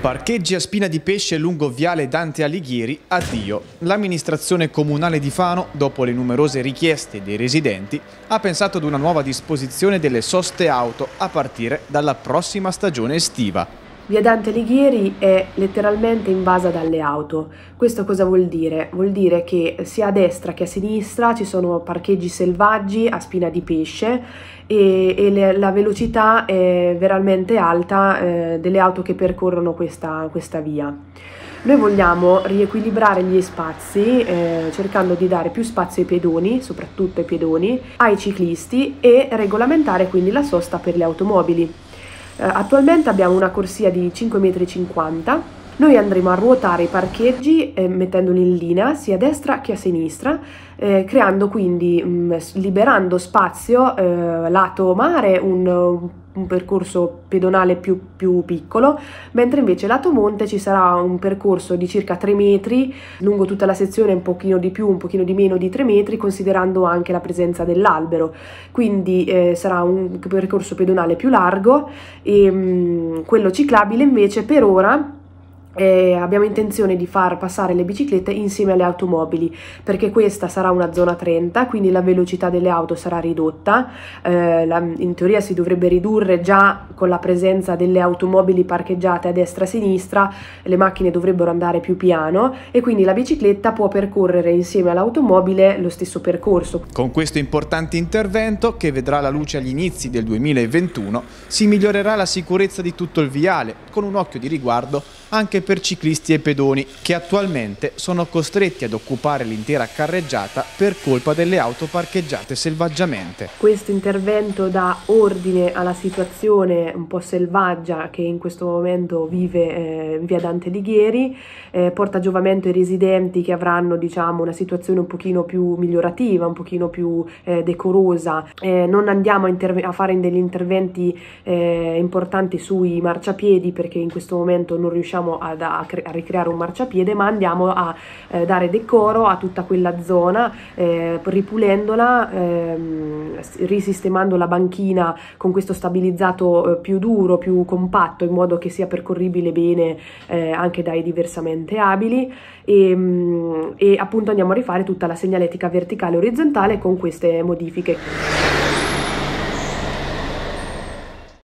Parcheggi a Spina di Pesce lungo Viale Dante Alighieri, addio. L'amministrazione comunale di Fano, dopo le numerose richieste dei residenti, ha pensato ad una nuova disposizione delle soste auto a partire dalla prossima stagione estiva. Via Dante Alighieri è letteralmente invasa dalle auto. Questo cosa vuol dire? Vuol dire che sia a destra che a sinistra ci sono parcheggi selvaggi a Spina di Pesce e la velocità è veramente alta delle auto che percorrono questa via. Noi vogliamo riequilibrare gli spazi cercando di dare più spazio ai pedoni, soprattutto ai pedoni, ai ciclisti e regolamentare quindi la sosta per le automobili. Attualmente abbiamo una corsia di 5,50 m, noi andremo a ruotare i parcheggi mettendoli in linea sia a destra che a sinistra, creando quindi, liberando spazio lato mare, un percorso pedonale più piccolo, mentre invece lato monte ci sarà un percorso di circa 3 metri, lungo tutta la sezione un pochino di più, un pochino di meno di 3 metri, considerando anche la presenza dell'albero. Quindi sarà un percorso pedonale più largo e quello ciclabile invece per ora abbiamo intenzione di far passare le biciclette insieme alle automobili, perché questa sarà una zona 30, quindi la velocità delle auto sarà ridotta. In teoria si dovrebbe ridurre già con la presenza delle automobili parcheggiate a destra e a sinistra, le macchine dovrebbero andare più piano e quindi la bicicletta può percorrere insieme all'automobile lo stesso percorso. Con questo importante intervento, che vedrà la luce agli inizi del 2021, si migliorerà la sicurezza di tutto il viale, con un occhio di riguardo anche per ciclisti e pedoni che attualmente sono costretti ad occupare l'intera carreggiata per colpa delle auto parcheggiate selvaggiamente. Questo intervento dà ordine alla situazione un po' selvaggia che in questo momento vive via Dante Alighieri, porta giovamento ai residenti che avranno, diciamo, una situazione un pochino più migliorativa, un pochino più decorosa. Non andiamo a fare degli interventi importanti sui marciapiedi, perché in questo momento non riusciamo a ricreare un marciapiede, ma andiamo a dare decoro a tutta quella zona, ripulendola, risistemando la banchina con questo stabilizzato più duro, più compatto, in modo che sia percorribile bene anche dai diversamente abili e appunto andiamo a rifare tutta la segnaletica verticale e orizzontale con queste modifiche.